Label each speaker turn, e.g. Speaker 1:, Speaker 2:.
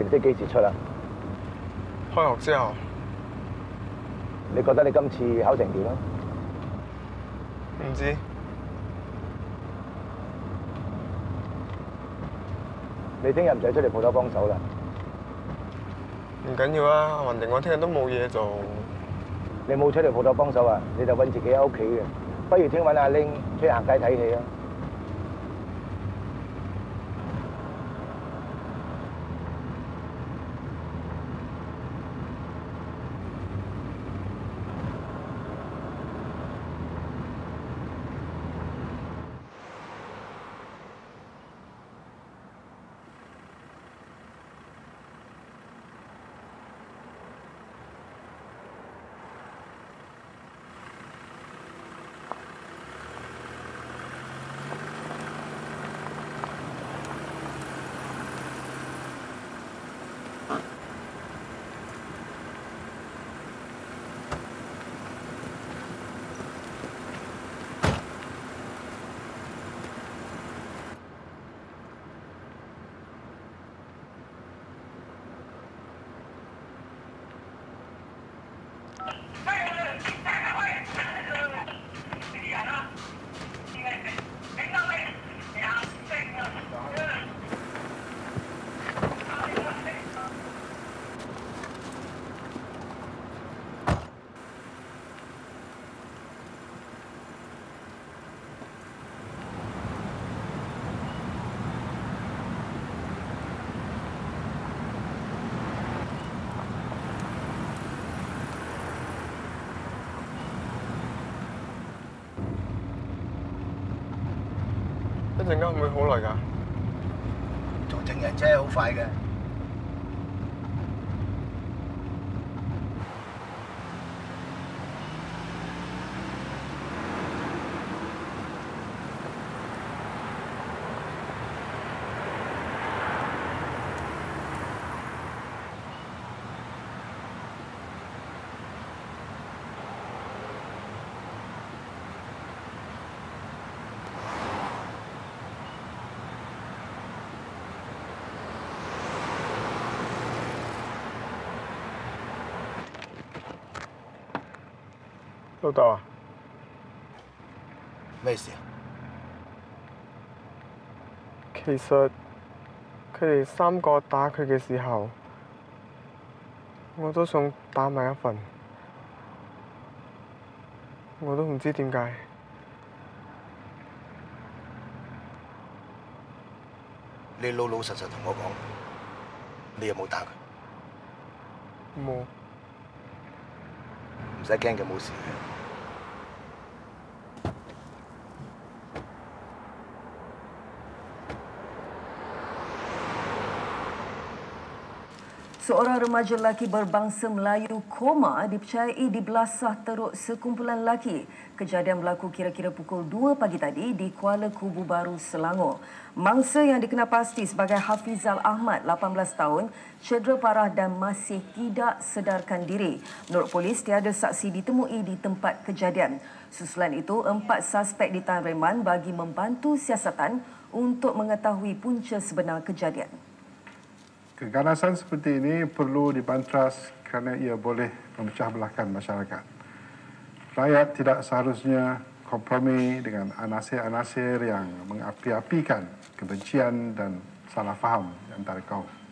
Speaker 1: 成績幾時出啊？
Speaker 2: 開學之後，
Speaker 1: 你覺得你今次考成點啊？
Speaker 2: 唔知。
Speaker 1: 你聽日唔使出嚟鋪頭幫手啦。
Speaker 2: 唔緊要啊，橫掂我聽日都冇嘢做。
Speaker 1: 你冇出嚟鋪頭幫手啊，你就揾自己喺屋企嘅。不如聽揾阿玲出去行街睇戲啊！
Speaker 2: 一陣間會唔會好耐㗎？
Speaker 1: 做情人真係好快嘅。
Speaker 2: 老豆啊，
Speaker 1: 咩事啊？
Speaker 2: 其實佢哋3個打佢嘅時候，我都想打埋一份，我都唔知點解。
Speaker 1: 你老老實實同我講，你有冇打佢？
Speaker 2: 冇。
Speaker 1: 唔使驚嘅，冇事嘅。
Speaker 3: Seorang remaja lelaki berbangsa Melayu koma dipercayai dibelasah teruk sekumpulan lelaki. Kejadian berlaku kira-kira pukul 2 pagi tadi di Kuala Kubu Baru, Selangor. Mangsa yang dikenal pasti sebagai Hafizal Ahmad, 18 tahun, cedera parah dan masih tidak sedarkan diri. Menurut polis, tiada saksi ditemui di tempat kejadian. Susulan itu, 4 suspek ditahan reman bagi membantu siasatan untuk mengetahui punca sebenar kejadian.
Speaker 4: Keganasan seperti ini perlu dibantras kerana ia boleh memecah belahkan masyarakat. Rakyat tidak seharusnya kompromi dengan anasir-anasir yang mengapi-apikan kebencian dan salah faham antara kaum.